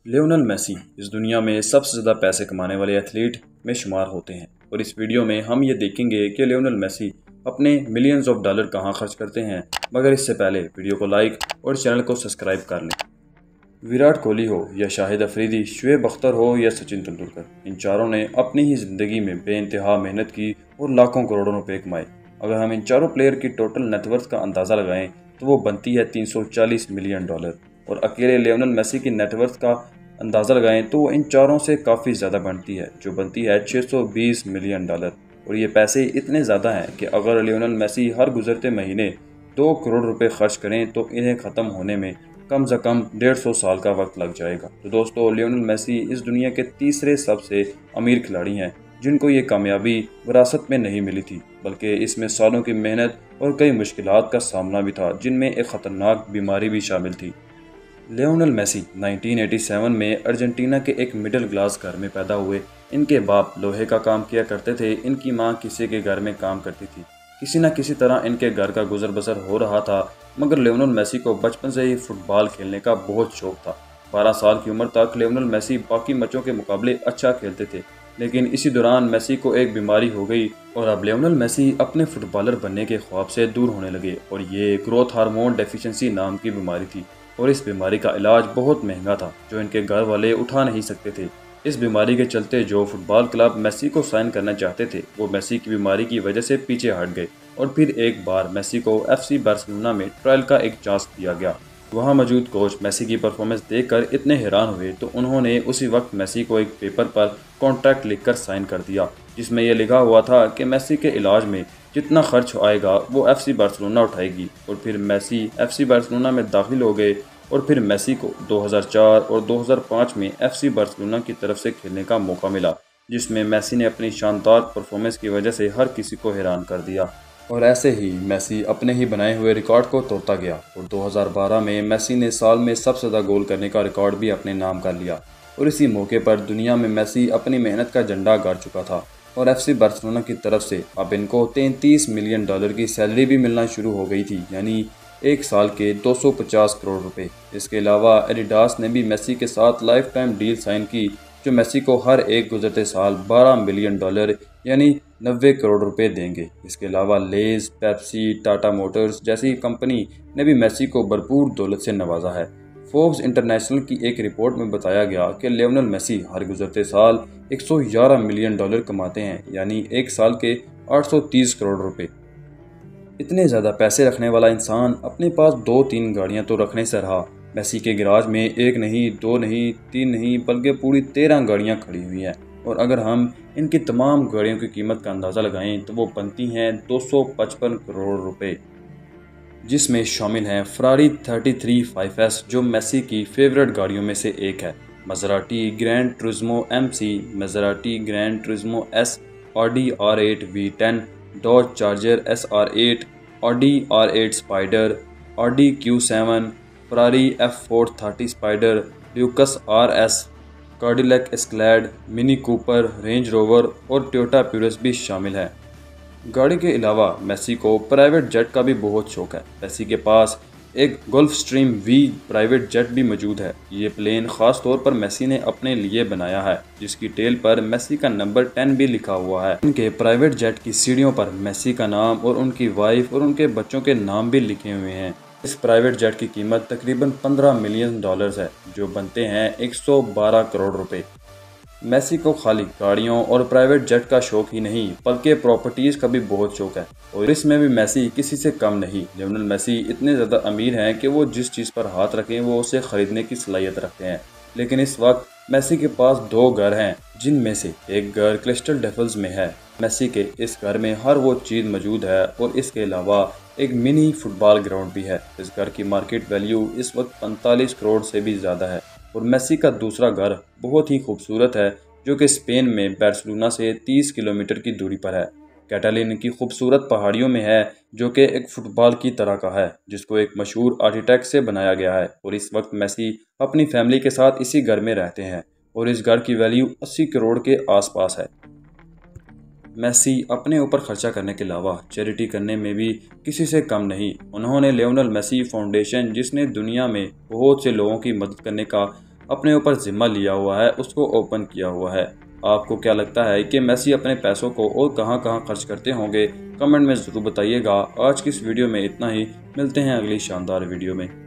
Lionel Messi इस दुनिया में सबसे ज़्यादा पैसे कमाने वाले एथलीट में शुमार होते हैं और इस वीडियो में हम ये देखेंगे कि लियोनेल मेसी अपने मिलियंस ऑफ डॉलर कहाँ खर्च करते हैं। मगर इससे पहले वीडियो को लाइक और चैनल को सब्सक्राइब कर लें। विराट कोहली हो या शाहिद अफरीदी, शुएब अख्तर हो या सचिन तेंदुलकर, इन चारों ने अपनी ही ज़िंदगी में बेइंतहा मेहनत की और लाखों करोड़ों रुपए कमाए। अगर हम इन चारों प्लेयर की टोटल नेटवर्थ का अंदाज़ा लगाएं तो वो बनती है 340 मिलियन डॉलर और अकेले लियोनेल मेसी की नेटवर्थ का अंदाज़ा लगाएं तो वो इन चारों से काफ़ी ज़्यादा बनती है, जो बनती है 620 मिलियन डॉलर। और ये पैसे इतने ज़्यादा हैं कि अगर लियोनेल मेसी हर गुजरते महीने 2 करोड़ रुपए खर्च करें तो इन्हें ख़त्म होने में कम से कम 150 साल का वक्त लग जाएगा। तो दोस्तों, लियोनेल मेसी इस दुनिया के तीसरे सबसे अमीर खिलाड़ी हैं जिनको ये कामयाबी विरासत में नहीं मिली थी, बल्कि इसमें सालों की मेहनत और कई मुश्किलात का सामना भी था, जिनमें एक ख़तरनाक बीमारी भी शामिल थी। लियोनेल मेसी 1987 में अर्जेंटीना के एक मिडिल क्लास घर में पैदा हुए। इनके बाप लोहे का काम किया करते थे, इनकी मां किसी के घर में काम करती थी। किसी न किसी तरह इनके घर का गुजर बसर हो रहा था, मगर लियोनेल मेसी को बचपन से ही फुटबॉल खेलने का बहुत शौक था। 12 साल की उम्र तक लियोनेल मेसी बाकी बच्चों के मुकाबले अच्छा खेलते थे, लेकिन इसी दौरान मेसी को एक बीमारी हो गई और अब लियोनेल मेसी अपने फुटबॉलर बनने के ख्वाब से दूर होने लगे। और ये ग्रोथ हार्मोन डेफिशिएंसी नाम की बीमारी थी और इस बीमारी का इलाज बहुत महंगा था, जो इनके घर वाले उठा नहीं सकते थे। इस बीमारी के चलते जो फुटबॉल क्लब मेसी को साइन करना चाहते थे, वो मेसी की बीमारी की वजह से पीछे हट गए और फिर एक बार मेसी को FC बार्सिलोना में ट्रायल का एक चांस दिया गया। वहां मौजूद कोच मेसी की परफॉर्मेंस देखकर इतने हैरान हुए तो उन्होंने उसी वक्त मेसी को एक पेपर पर कॉन्ट्रैक्ट लिखकर साइन कर दिया, जिसमें यह लिखा हुआ था कि मेसी के इलाज में जितना खर्च आएगा वो FC बार्सिलोना उठाएगी। और फिर मेसी FC बार्सिलोना में दाखिल हो गए और फिर मेसी को 2004 और 2005 में FC बार्सिलोना की तरफ से खेलने का मौका मिला, जिसमें मेसी ने अपनी शानदार परफॉर्मेंस की वजह से हर किसी को हैरान कर दिया। और ऐसे ही मेसी अपने ही बनाए हुए रिकॉर्ड को तोड़ता गया और 2012 में मेसी ने साल में सबसे ज़्यादा गोल करने का रिकॉर्ड भी अपने नाम कर लिया। और इसी मौके पर दुनिया में मेसी अपनी मेहनत का झंडा गाड़ चुका था और FC बार्सिलोना की तरफ से अब इनको 33 मिलियन डॉलर की सैलरी भी मिलना शुरू हो गई थी, यानी एक साल के 250 करोड़ रुपए। इसके अलावा एडिडास ने भी मेसी के साथ लाइफ टाइम डील साइन की, जो मेसी को हर एक गुजरते साल 12 मिलियन डॉलर यानी 90 करोड़ रुपए देंगे। इसके अलावा लेज, पेप्सी, टाटा मोटर्स जैसी कंपनी ने भी मेसी को भरपूर दौलत से नवाजा है। फोर्ब्स इंटरनेशनल की एक रिपोर्ट में बताया गया कि लियोनेल मेसी हर गुजरते साल 111 मिलियन डॉलर कमाते हैं, यानी एक साल के 830 करोड़ रुपए। इतने ज़्यादा पैसे रखने वाला इंसान अपने पास 2-3 गाड़ियां तो रखने से रहा, मेसी के गैराज में एक नहीं, दो नहीं, तीन नहीं, बल्कि पूरी 13 गाड़ियां खड़ी हुई हैं। और अगर हम इनकी तमाम गाड़ियों की कीमत का अंदाज़ा लगाएं तो वो बनती हैं 255 करोड़ रुपए, जिसमें शामिल हैं फरारी 33 5S जो मेसी की फेवरेट गाड़ियों में से एक है, Maserati Grand Turismo MC, Maserati Grand Turismo S, Audi R8 V10, Dodge Charger SR8, Audi R8 Spider, Audi Q7, Ferrari F430 Spider, ल्यूकस RS, Cadillac Escalade, Mini Cooper, Range Rover और Toyota Prius भी शामिल है। गाड़ी के अलावा Messi को private jet का भी बहुत शौक है। मेसी के पास एक गल्फस्ट्रीम V प्राइवेट जेट भी मौजूद है। ये प्लेन ख़ास तौर पर मेसी ने अपने लिए बनाया है, जिसकी टेल पर मेसी का नंबर 10 भी लिखा हुआ है। उनके प्राइवेट जेट की सीढ़ियों पर मेसी का नाम और उनकी वाइफ और उनके बच्चों के नाम भी लिखे हुए हैं। इस प्राइवेट जेट की कीमत तकरीबन 15 मिलियन डॉलर है, जो बनते हैं 112 करोड़ रुपए। मेसी को खाली गाड़ियों और प्राइवेट जेट का शौक ही नहीं, बल्कि प्रॉपर्टीज़ का भी बहुत शौक है और इसमें भी मेसी किसी से कम नहीं। लियोनेल मेसी इतने ज़्यादा अमीर हैं कि वो जिस चीज़ पर हाथ रखें वो उसे ख़रीदने की सलाहियत रखते हैं। लेकिन इस वक्त मेसी के पास 2 घर हैं, जिनमें से एक घर क्रिस्टल डेफल्स में है। मेसी के इस घर में हर वो चीज़ मौजूद है और इसके अलावा एक मिनी फुटबॉल ग्राउंड भी है। इस घर की मार्केट वैल्यू इस वक्त 45 करोड़ से भी ज़्यादा है। और मेसी का दूसरा घर बहुत ही खूबसूरत है, जो कि स्पेन में बार्सिलोना से 30 किलोमीटर की दूरी पर है। कैटालिन की खूबसूरत पहाड़ियों में है, जो कि एक फुटबॉल की तरह का है, जिसको एक मशहूर आर्किटेक्ट से बनाया गया है। और इस वक्त मेसी अपनी फैमिली के साथ इसी घर में रहते हैं और इस घर की वैल्यू 80 करोड़ के आसपास है। मेसी अपने ऊपर खर्चा करने के अलावा चैरिटी करने में भी किसी से कम नहीं। उन्होंने लियोनेल मेसी फाउंडेशन, जिसने दुनिया में बहुत से लोगों की मदद करने का अपने ऊपर जिम्मा लिया हुआ है उसको ओपन किया हुआ है। आपको क्या लगता है कि मेसी अपने पैसों को और कहां कहां खर्च करते होंगे? कमेंट में ज़रूर बताइएगा। आज की इस वीडियो में इतना ही, मिलते हैं अगली शानदार वीडियो में।